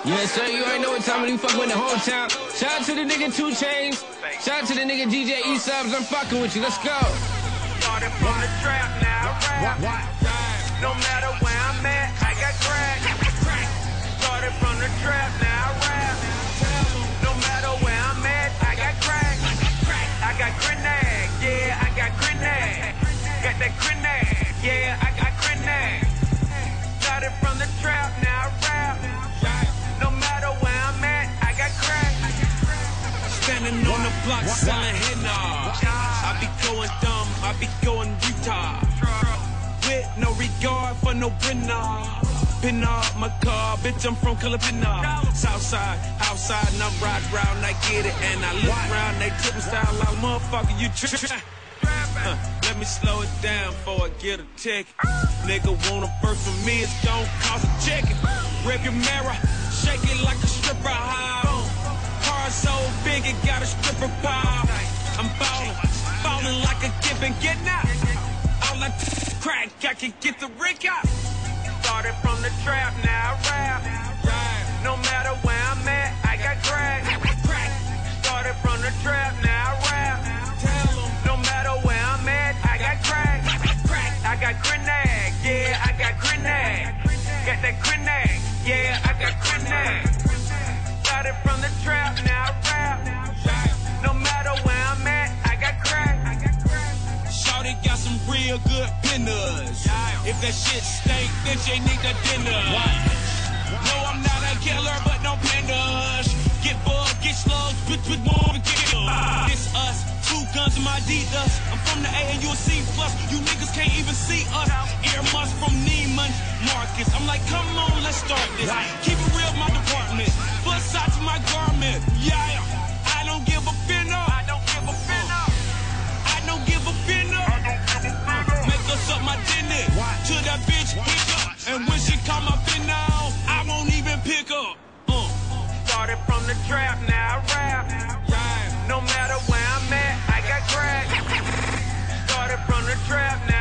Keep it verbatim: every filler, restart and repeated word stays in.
Yeah, sir, you already know what time we fuck with the hometown. Shout out to the nigga two Chainz. Shout out to the nigga D J E-Subs. I'm fucking with you. Let's go. Started from the trap, now rap. No matter where I'm at, I got crack. Started from the trap, now rap. No matter where I'm at, I got crack. I got grenade, yeah, I got grenade. Got that grenade, yeah, I got grenade. Started from the trap, now rap. No matter where I'm at, I got crack. Standing on the block selling henna. I be going dumb, I be going retard. With no regard for no winner. Pin up my car, bitch, I'm from Calipina. Southside, outside, and I'm ride round, I get it. And I look around, they tippin' style like, motherfucker, you tri- uh, Let me slow it down before I get a ticket. Nigga want a first from me, it's gon' cost a chicken. Rip your mirror, shake it like a stripper high. Car so big, it got a stripper pile. I'm ballin', ballin' like a gift and getting out. All I t- crack, I can get the rig out. Started from the trap, now rap. No matter where I'm at, I got crack. Started from the trap, now rap. No matter where I'm at, I got crack. I got grenade, yeah, I got grenade. Got that grenade, yeah, I got grenade. Started from the trap, now rap. No matter where I'm at, I got crack. Shawty got some real good pinners. If that shit stink, then she need the dinner. No, I'm not a killer, but no pandas. Get bugged, get slugs, bitch with one beginner. It's us, two guns in my Adidas. I'm from the A and you'll see plus. You niggas can't even see us. Earmuffs from Neiman Marcus. I'm like, come on, let's start this. Keep it real, my department. Plus side to my garment. Yeah, I don't give a finna. I don't give a finna. I don't give a finna. Make us up my dinner. To that bitch, pick up. And when she come up in now, I won't even pick up. Uh. Started from the trap, now rap. No matter where I'm at, I got crack. Started from the trap, now